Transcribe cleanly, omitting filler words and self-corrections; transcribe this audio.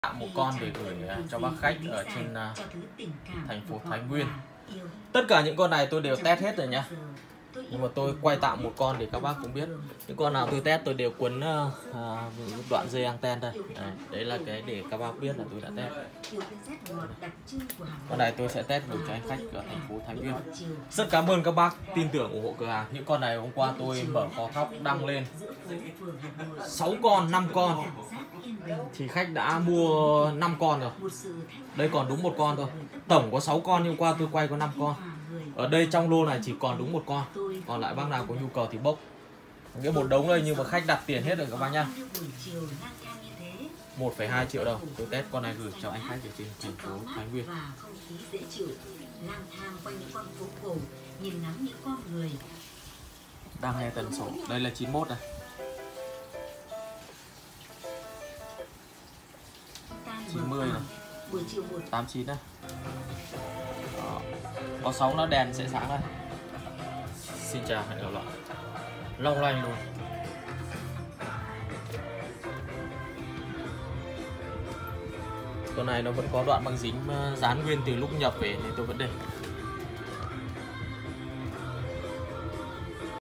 tặng một con để gửi cho bác khách ở trên thành phố Thái Nguyên. Tất cả những con này tôi đều test hết rồi nhá. Nhưng mà tôi quay tặng một con để các bác cũng biết. Những con nào tôi test tôi đều quấn đoạn dây anten đây. Đấy là cái để các bác biết là tôi đã test. Con này tôi sẽ test gửi cho anh khách ở thành phố Thái Nguyên. Rất cảm ơn các bác tin tưởng ủng hộ cửa hàng. Những con này hôm qua tôi mở kho thóc đăng lên 6 con, 5 con thì khách đã mua 5 con rồi. Đây còn đúng một con thôi. Tổng có 6 con nhưng qua tôi quay có 5 con. Ở đây trong lô này chỉ còn đúng một con. Còn lại bác nào có nhu cầu thì bốc. Nghĩa một đống đây nhưng mà khách đặt tiền hết rồi các bác nhá. 1,2 triệu đồng. Tôi test con này gửi cho anh khách ở trên thành phố Thái Nguyên. Đang nghe tần số. Đây là 91 này. 90 này. 89 này. Đó. Có sóng nó đèn sẽ sáng đây. Xin chào, hẹn gặp lại. Long lanh luôn. Con này nó vẫn có đoạn băng dính dán nguyên từ lúc nhập về nên tôi vẫn để.